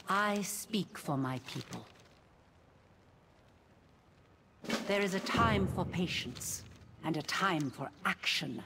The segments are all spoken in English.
I speak for my people. There is a time for patience, and a time for action.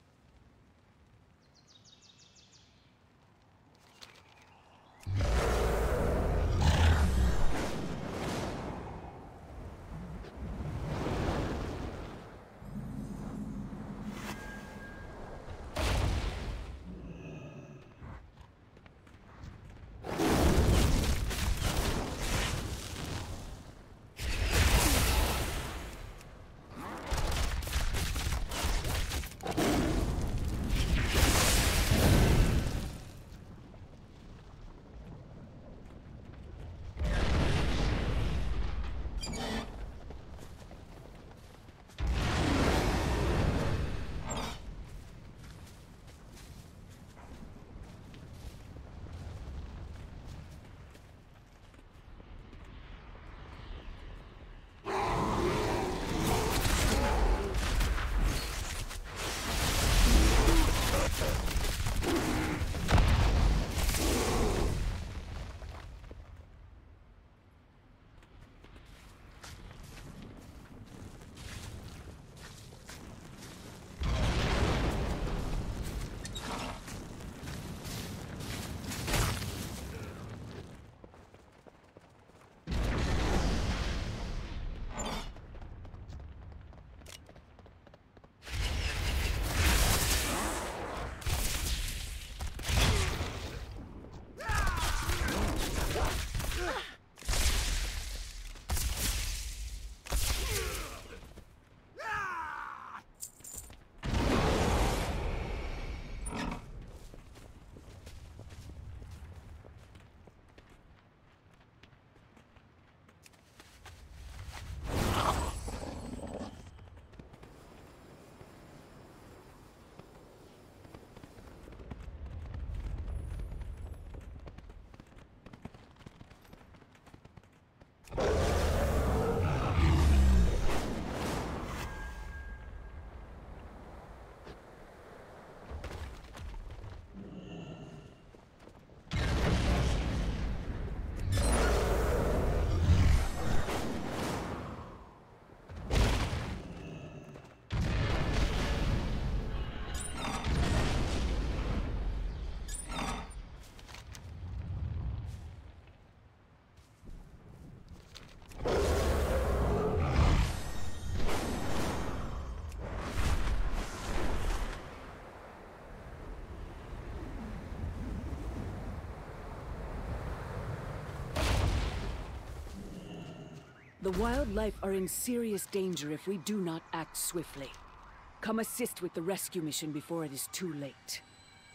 The wildlife are in serious danger if we do not act swiftly. Come assist with the rescue mission before it is too late.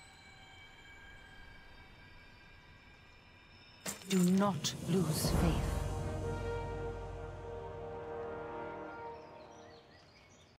Do not lose faith.